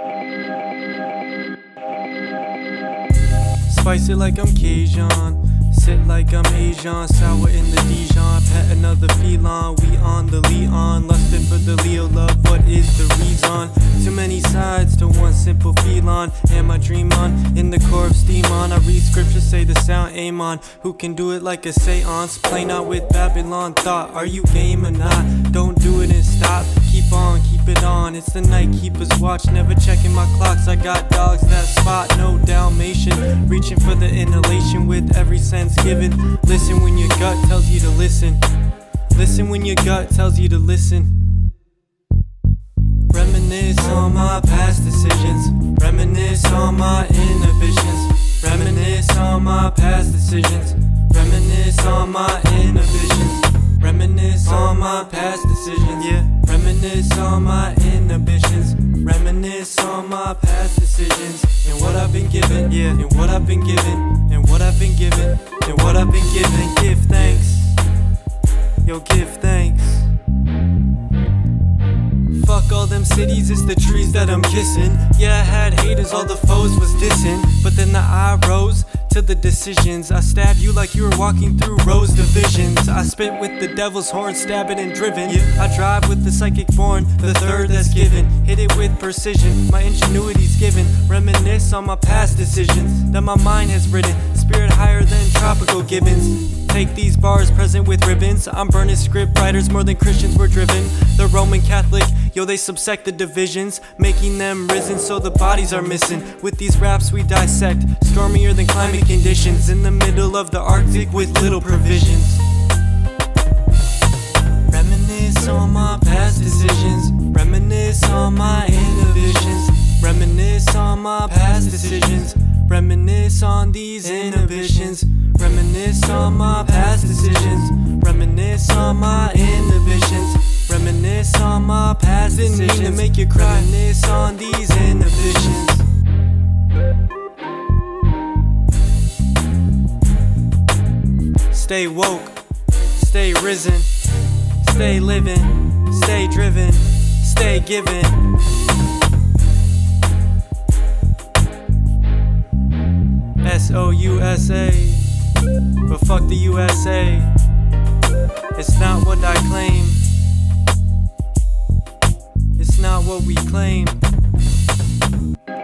Spice it like I'm Cajun, sit like I'm Asian, sour in the Dijon, pet another feline, we on the Leon, lusted for the Leo love, what is the reason? Too many sides to one simple feline, am I dream on, in the core of steam on, I read scriptures, say the sound aim on, who can do it like a seance, play not with Babylon thought, are you game or not, don't do it and stop, keep on, keep it on, it's the night keeper's watch, never checking my clocks, I got dogs that spot, no Dalmatian, reaching for the inhalation with every sense given, listen when your gut tells you to listen, listen when your gut tells you to listen. Reminisce on my past decisions, reminisce on my inhibitions, reminisce on my past decisions, reminisce on my inhibitions, reminisce on my past decisions, yeah, reminisce on my inhibitions, reminisce on my past decisions, and what I've been given, yeah, and what I've been given, and what I've been given, and what I've been given. Give thanks, yo, give thanks. Fuck all them cities, it's the trees that I'm kissing. Yeah, I had haters, all the foes was dissing, but then the eye rose to the decisions. I stab you like you were walking through Rose divisions. I spit with the devil's horn, stabbing and driven. I drive with the psychic born, the third that's given. Hit it with precision, my ingenuity's given. Reminisce on my past decisions that my mind has written. Spirit higher than tropical gibbons. Take these bars present with ribbons. I'm burning script writers more than Christians were driven. The Roman Catholic, yo, they subsect the divisions, making them risen so the bodies are missing. With these raps we dissect, stormier than climate conditions, in the middle of the Arctic with little provisions. Reminisce on my past decisions, reminisce on my inhibitions, reminisce on my past decisions, reminisce on these inhibitions, reminisce on my past decisions, reminisce on my inhibitions, reminisce on my past decisions. Didn't mean to make you cry. Reminisce on these inhibitions. Stay woke, stay risen, stay living, stay driven, stay giving. S-O-U-S-A, but fuck the USA. It's not what I claim, it's not what we claim.